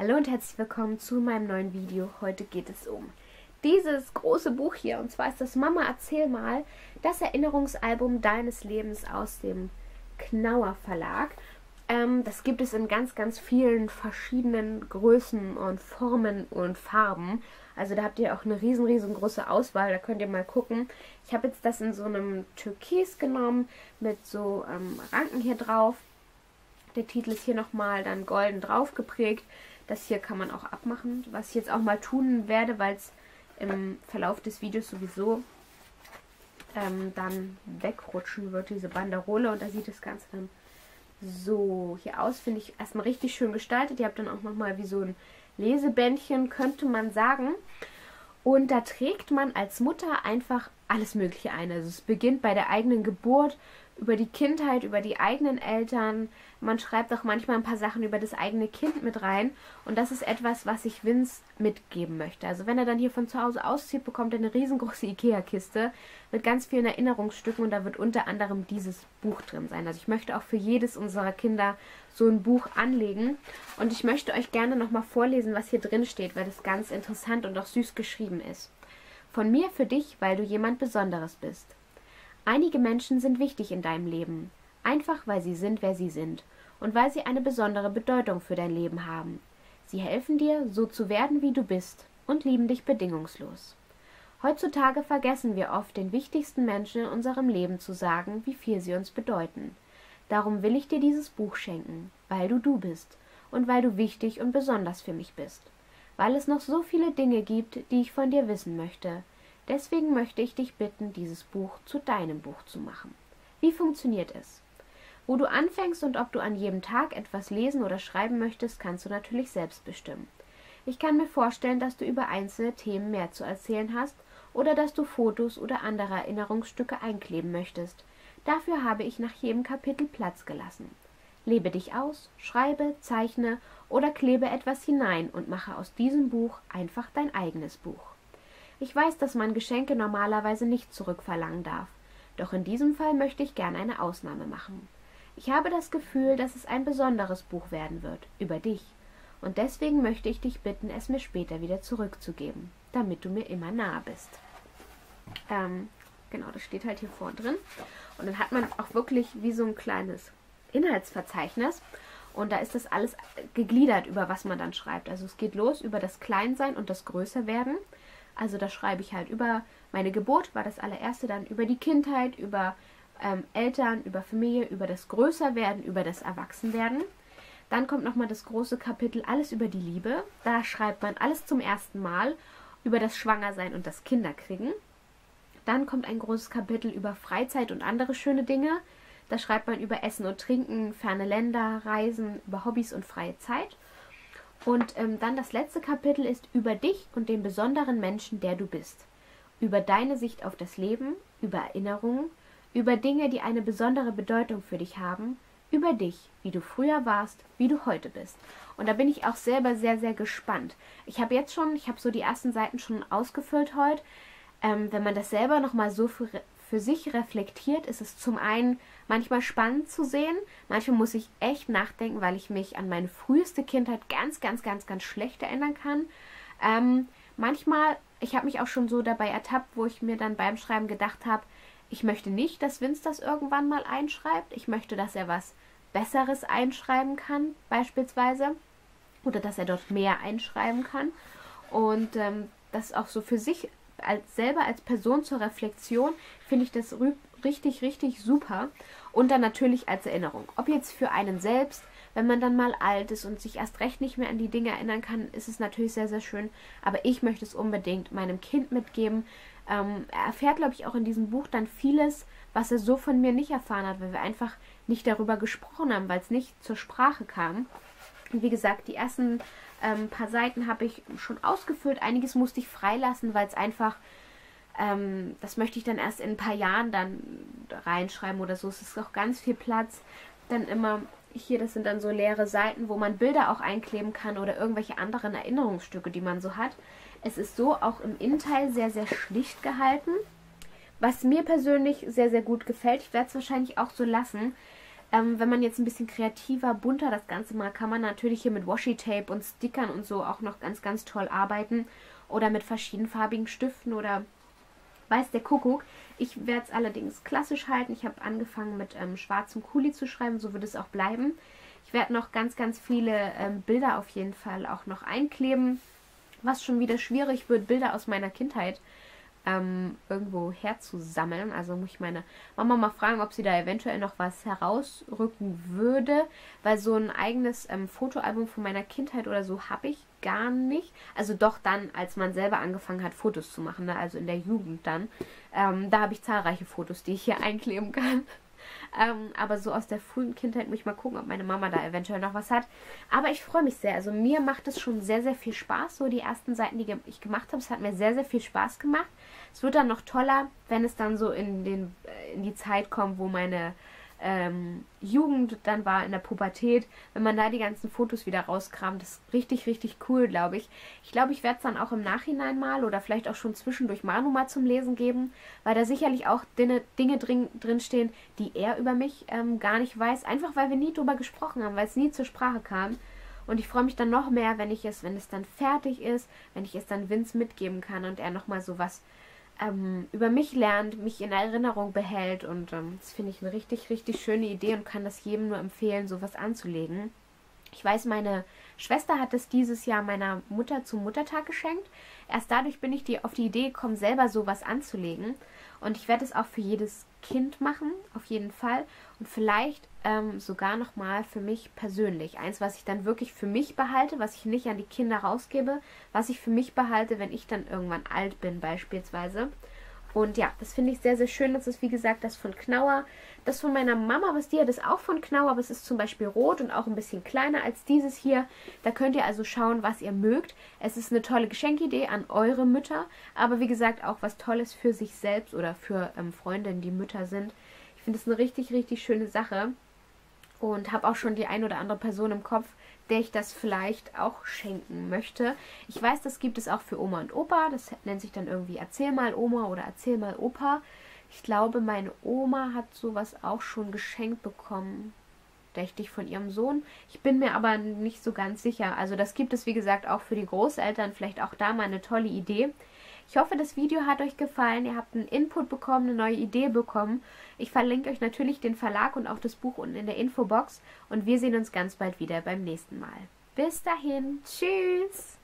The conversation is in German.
Hallo und herzlich willkommen zu meinem neuen Video. Heute geht es um dieses große Buch hier. Und zwar ist das Mama, erzähl mal, das Erinnerungsalbum deines Lebens aus dem Knauer Verlag. Das gibt es in ganz, ganz vielen verschiedenen Größen und Formen und Farben. Also da habt ihr auch eine riesengroße Auswahl. Da könnt ihr mal gucken. Ich habe jetzt das in so einem Türkis genommen mit so Ranken hier drauf. Der Titel ist hier nochmal dann golden drauf geprägt. Das hier kann man auch abmachen, was ich jetzt auch mal tun werde, weil es im Verlauf des Videos sowieso dann wegrutschen wird, diese Banderole. Und da sieht das Ganze dann so hier aus, finde ich erstmal richtig schön gestaltet. Ihr habt dann auch nochmal wie so ein Lesebändchen, könnte man sagen. Und da trägt man als Mutter einfach alles Mögliche ein. Also es beginnt bei der eigenen Geburt, über die Kindheit, über die eigenen Eltern. Man schreibt auch manchmal ein paar Sachen über das eigene Kind mit rein. Und das ist etwas, was ich Vince mitgeben möchte. Also wenn er dann hier von zu Hause auszieht, bekommt er eine riesengroße Ikea-Kiste mit ganz vielen Erinnerungsstücken. Und da wird unter anderem dieses Buch drin sein. Also ich möchte auch für jedes unserer Kinder so ein Buch anlegen. Und ich möchte euch gerne nochmal vorlesen, was hier drin steht, weil das ganz interessant und auch süß geschrieben ist. Von mir für dich, weil du jemand Besonderes bist. Einige Menschen sind wichtig in deinem Leben, einfach weil sie sind, wer sie sind und weil sie eine besondere Bedeutung für dein Leben haben. Sie helfen dir, so zu werden, wie du bist und lieben dich bedingungslos. Heutzutage vergessen wir oft, den wichtigsten Menschen in unserem Leben zu sagen, wie viel sie uns bedeuten. Darum will ich dir dieses Buch schenken, weil du bist und weil du wichtig und besonders für mich bist. Weil es noch so viele Dinge gibt, die ich von dir wissen möchte. Deswegen möchte ich dich bitten, dieses Buch zu deinem Buch zu machen. Wie funktioniert es? Wo du anfängst und ob du an jedem Tag etwas lesen oder schreiben möchtest, kannst du natürlich selbst bestimmen. Ich kann mir vorstellen, dass du über einzelne Themen mehr zu erzählen hast oder dass du Fotos oder andere Erinnerungsstücke einkleben möchtest. Dafür habe ich nach jedem Kapitel Platz gelassen. Lebe dich aus, schreibe, zeichne oder klebe etwas hinein und mache aus diesem Buch einfach dein eigenes Buch. Ich weiß, dass man Geschenke normalerweise nicht zurückverlangen darf, doch in diesem Fall möchte ich gern eine Ausnahme machen. Ich habe das Gefühl, dass es ein besonderes Buch werden wird, über dich, und deswegen möchte ich dich bitten, es mir später wieder zurückzugeben, damit du mir immer nahe bist. Genau, das steht halt hier vorne drin. Und dann hat man auch wirklich wie so ein kleines Inhaltsverzeichnis. Und da ist das alles gegliedert, über was man dann schreibt. Also es geht los über das Kleinsein und das Größerwerden. Also da schreibe ich halt über meine Geburt, war das allererste, dann über die Kindheit, über Eltern, über Familie, über das Größerwerden, über das Erwachsenwerden. Dann kommt nochmal das große Kapitel, alles über die Liebe. Da schreibt man alles zum ersten Mal über das Schwangersein und das Kinderkriegen. Dann kommt ein großes Kapitel über Freizeit und andere schöne Dinge. Da schreibt man über Essen und Trinken, ferne Länder, Reisen, über Hobbys und freie Zeit. Und dann das letzte Kapitel ist über dich und den besonderen Menschen, der du bist. Über deine Sicht auf das Leben, über Erinnerungen, über Dinge, die eine besondere Bedeutung für dich haben, über dich, wie du früher warst, wie du heute bist. Und da bin ich auch selber sehr gespannt. Ich habe so die ersten Seiten schon ausgefüllt heute. Wenn man das selber nochmal so für sich reflektiert, ist es zum einen manchmal spannend zu sehen. Manchmal muss ich echt nachdenken, weil ich mich an meine früheste Kindheit ganz schlecht erinnern kann. Manchmal, ich habe mich auch schon so dabei ertappt, wo ich mir dann beim Schreiben gedacht habe, ich möchte nicht, dass Vince das irgendwann mal einschreibt. Ich möchte, dass er was Besseres einschreiben kann, beispielsweise. Oder dass er dort mehr einschreiben kann. Und das auch so für sich selber als Person zur Reflexion finde ich das richtig super. Und dann natürlich als Erinnerung. Ob jetzt für einen selbst, wenn man dann mal alt ist und sich erst recht nicht mehr an die Dinge erinnern kann, ist es natürlich sehr schön. Aber ich möchte es unbedingt meinem Kind mitgeben. Er erfährt, glaube ich, auch in diesem Buch dann vieles, was er so von mir nicht erfahren hat, weil wir einfach nicht darüber gesprochen haben, weil es nicht zur Sprache kam. Und wie gesagt, die ersten paar Seiten habe ich schon ausgefüllt. Einiges musste ich freilassen, weil es einfach, das möchte ich dann erst in ein paar Jahren dann reinschreiben oder so. Es ist auch ganz viel Platz. Dann immer hier, das sind dann so leere Seiten, wo man Bilder auch einkleben kann oder irgendwelche anderen Erinnerungsstücke, die man so hat. Es ist so auch im Innenteil sehr schlicht gehalten. Was mir persönlich sehr gut gefällt, ich werde es wahrscheinlich auch so lassen, Wenn man jetzt ein bisschen kreativer, bunter das Ganze mal, kann man natürlich hier mit Washi-Tape und Stickern und so auch noch ganz, ganz toll arbeiten. Oder mit verschiedenfarbigen Stiften oder weiß der Kuckuck. Ich werde es allerdings klassisch halten. Ich habe angefangen mit schwarzem Kuli zu schreiben, so wird es auch bleiben. Ich werde noch ganz, ganz viele Bilder auf jeden Fall auch noch einkleben. Was schon wieder schwierig wird, Bilder aus meiner Kindheit irgendwo herzusammeln. Also muss ich meine Mama mal fragen, ob sie da eventuell noch was herausrücken würde, weil so ein eigenes Fotoalbum von meiner Kindheit oder so habe ich gar nicht. Also doch dann, als man selber angefangen hat, Fotos zu machen, ne? Also in der Jugend dann. Da habe ich zahlreiche Fotos, die ich hier einkleben kann. Aber so aus der frühen Kindheit muss ich mal gucken, ob meine Mama da eventuell noch was hat. Aber ich freue mich sehr. Also mir macht es schon sehr, sehr viel Spaß. So die ersten Seiten, die ich gemacht habe, es hat mir sehr, sehr viel Spaß gemacht. Es wird dann noch toller, wenn es dann so in die Zeit kommt, wo meine Jugend dann war, in der Pubertät, wenn man da die ganzen Fotos wieder rauskramt. Das ist richtig, richtig cool, glaube ich. Ich glaube, ich werde es dann auch im Nachhinein mal oder vielleicht auch schon zwischendurch Manu mal zum Lesen geben, weil da sicherlich auch Dinge drinstehen, die er über mich gar nicht weiß, einfach weil wir nie drüber gesprochen haben, weil es nie zur Sprache kam. Und ich freue mich dann noch mehr, wenn es dann fertig ist, wenn ich es dann Vince mitgeben kann und er nochmal sowas über mich lernt, mich in Erinnerung behält und das finde ich eine richtig, richtig schöne Idee und kann das jedem nur empfehlen, sowas anzulegen. Ich weiß, meine Schwester hat es dieses Jahr meiner Mutter zum Muttertag geschenkt. Erst dadurch bin ich auf die Idee gekommen, selber sowas anzulegen. Und ich werde es auch für jedes Kind machen, auf jeden Fall. Und vielleicht sogar nochmal für mich persönlich. Eins, was ich dann wirklich für mich behalte, was ich nicht an die Kinder rausgebe, was ich für mich behalte, wenn ich dann irgendwann alt bin beispielsweise. Und ja, das finde ich sehr, sehr schön. Das ist, wie gesagt, das von Knauer. Das von meiner Mama, die hat ist auch von Knauer, aber es ist zum Beispiel rot und auch ein bisschen kleiner als dieses hier. Da könnt ihr also schauen, was ihr mögt. Es ist eine tolle Geschenkidee an eure Mütter, aber wie gesagt, auch was Tolles für sich selbst oder für Freundinnen, die Mütter sind. Ich finde es eine richtig, richtig schöne Sache und habe auch schon die ein oder andere Person im Kopf, der ich das vielleicht auch schenken möchte. Ich weiß, das gibt es auch für Oma und Opa. Das nennt sich dann irgendwie Erzähl mal Oma oder Erzähl mal Opa. Ich glaube, meine Oma hat sowas auch schon geschenkt bekommen, dächte ich, von ihrem Sohn. Ich bin mir aber nicht so ganz sicher. Also das gibt es, wie gesagt, auch für die Großeltern. Vielleicht auch da mal eine tolle Idee. Ich hoffe, das Video hat euch gefallen. Ihr habt einen Input bekommen, eine neue Idee bekommen. Ich verlinke euch natürlich den Verlag und auch das Buch unten in der Infobox. Und wir sehen uns ganz bald wieder beim nächsten Mal. Bis dahin. Tschüss!